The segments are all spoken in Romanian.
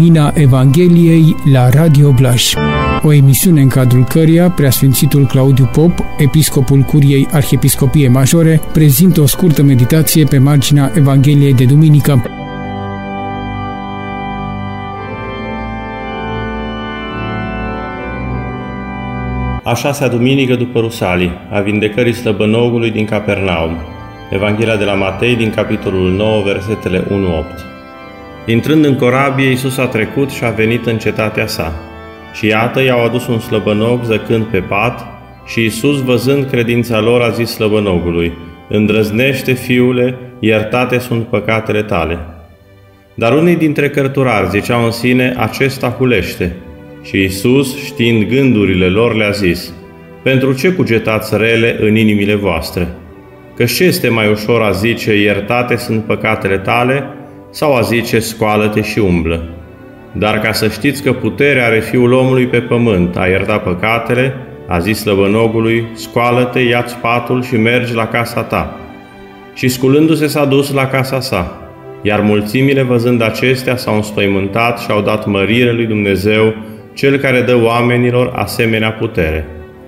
Lumina Evangheliei la Radio Blaj. O emisiune în cadrul căreia Preasfințitul Claudiu Pop, episcopul Curiei Arhiepiscopiei Majore, prezintă o scurtă meditație pe marginea Evangheliei de duminică. A șasea duminică după Rusalii, a vindecării slăbănogului din Capernaum. Evanghelia de la Matei, din capitolul 9, versetele 1-8. Intrând în corabie, Iisus a trecut și a venit în cetatea sa. Și iată, i-au adus un slăbănog zăcând pe pat, și Iisus, văzând credința lor, a zis slăbănogului: „Îndrăznește, fiule, iertate sunt păcatele tale.” Dar unii dintre cărturari ziceau în sine: „Acesta hulește.” Și Iisus, știind gândurile lor, le-a zis: „Pentru ce cugetați rele în inimile voastre? Că ce este mai ușor a zice: iertate sunt păcatele tale, sau a zice: scoală-te și umblă? Dar ca să știți că puterea are Fiul omului pe pământ a ierta păcatele, a zis slăbănogului: scoală-te, ia-ți patul și mergi la casa ta.” Și sculându-se s-a dus la casa sa. Iar mulțimile, văzând acestea, s-au înspăimântat și au dat mărire lui Dumnezeu, Cel care dă oamenilor asemenea putere.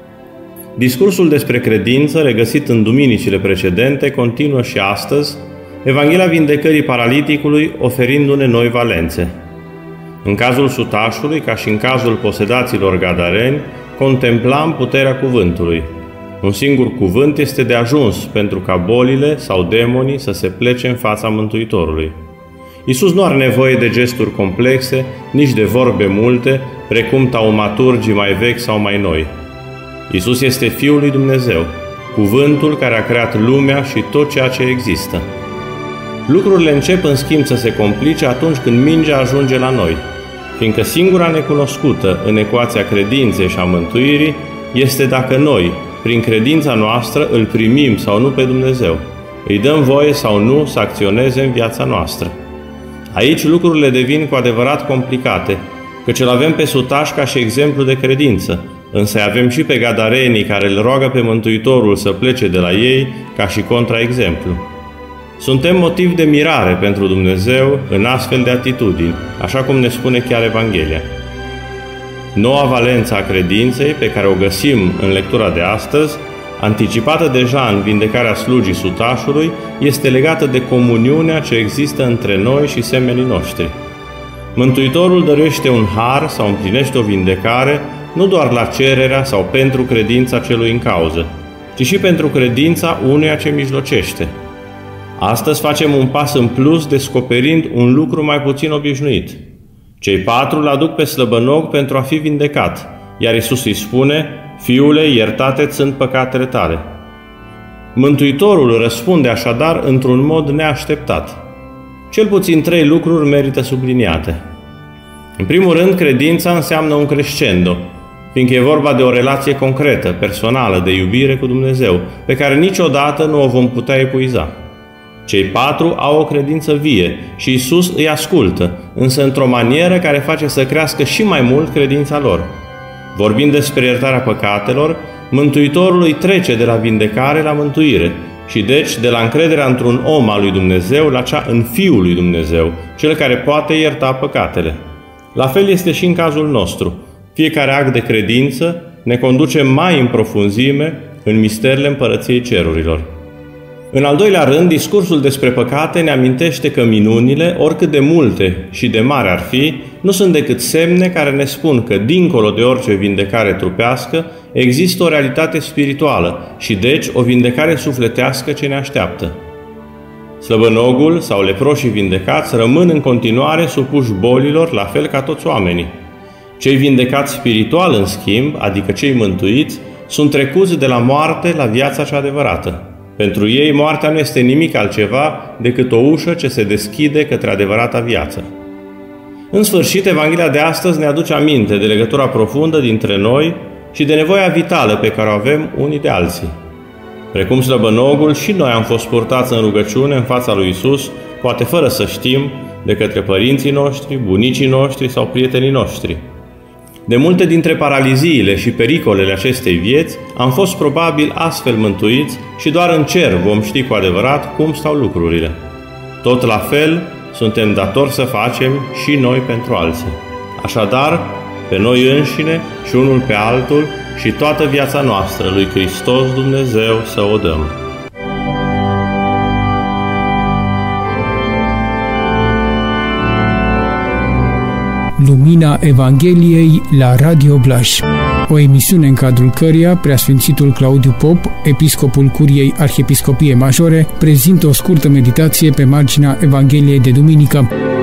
Discursul despre credință, regăsit în duminicile precedente, continuă și astăzi, Evanghelia vindecării paraliticului oferindu-ne noi valențe. În cazul sutașului, ca și în cazul posedaților gadareni, contemplam puterea cuvântului. Un singur cuvânt este de ajuns pentru ca bolile sau demonii să se plece în fața Mântuitorului. Iisus nu are nevoie de gesturi complexe, nici de vorbe multe, precum taumaturgii mai vechi sau mai noi. Iisus este Fiul lui Dumnezeu, cuvântul care a creat lumea și tot ceea ce există. Lucrurile încep în schimb să se complice atunci când mingea ajunge la noi, fiindcă singura necunoscută în ecuația credinței și a mântuirii este dacă noi, prin credința noastră, îl primim sau nu pe Dumnezeu, îi dăm voie sau nu să acționeze în viața noastră. Aici lucrurile devin cu adevărat complicate, căci îl avem pe sutaș ca și exemplu de credință, însă avem și pe gadarenii care îl roagă pe Mântuitorul să plece de la ei ca și contraexemplu. Suntem motiv de mirare pentru Dumnezeu în astfel de atitudini, așa cum ne spune chiar Evanghelia. Noua valență a credinței, pe care o găsim în lectura de astăzi, anticipată deja în vindecarea slugii sutașului, este legată de comuniunea ce există între noi și semenii noștri. Mântuitorul dăruiește un har sau împlinește o vindecare nu doar la cererea sau pentru credința celui în cauză, ci și pentru credința unuia ce mijlocește. Astăzi facem un pas în plus, descoperind un lucru mai puțin obișnuit. Cei patru îl aduc pe slăbănog pentru a fi vindecat, iar Iisus îi spune: „Fiule, iertate sunt păcatele tale.” Mântuitorul răspunde așadar într-un mod neașteptat. Cel puțin 3 lucruri merită subliniate. În primul rând, credința înseamnă un crescendo, fiindcă e vorba de o relație concretă, personală, de iubire cu Dumnezeu, pe care niciodată nu o vom putea epuiza. Cei 4 au o credință vie și Iisus îi ascultă, însă într-o manieră care face să crească și mai mult credința lor. Vorbind despre iertarea păcatelor, Mântuitorul îi trece de la vindecare la mântuire și deci de la încrederea într-un om al lui Dumnezeu la cea în Fiul lui Dumnezeu, Cel care poate ierta păcatele. La fel este și în cazul nostru. Fiecare act de credință ne conduce mai în profunzime în misterele Împărăției Cerurilor. În al doilea rând, discursul despre păcate ne amintește că minunile, oricât de multe și de mari ar fi, nu sunt decât semne care ne spun că, dincolo de orice vindecare trupească, există o realitate spirituală și deci o vindecare sufletească ce ne așteaptă. Slăbănogul sau leproșii vindecați rămân în continuare supuși bolilor, la fel ca toți oamenii. Cei vindecați spiritual, în schimb, adică cei mântuiți, sunt trecuți de la moarte la viața cea adevărată. Pentru ei, moartea nu este nimic altceva decât o ușă ce se deschide către adevărata viață. În sfârșit, Evanghelia de astăzi ne aduce aminte de legătura profundă dintre noi și de nevoia vitală pe care o avem unii de alții. Precum slăbănogul, și noi am fost purtați în rugăciune în fața lui Iisus, poate fără să știm, de către părinții noștri, bunicii noștri sau prietenii noștri. De multe dintre paraliziile și pericolele acestei vieți am fost probabil astfel mântuiți și doar în cer vom ști cu adevărat cum stau lucrurile. Tot la fel, suntem datori să facem și noi pentru alții. Așadar, pe noi înșine și unul pe altul și toată viața noastră lui Hristos Dumnezeu să o dăm. Lumina Evangheliei la Radio Blaj. O emisiune în cadrul căreia Preasfințitul Claudiu Pop, episcopul Curiei Arhiepiscopiei Majore, prezintă o scurtă meditație pe marginea Evangheliei de duminică.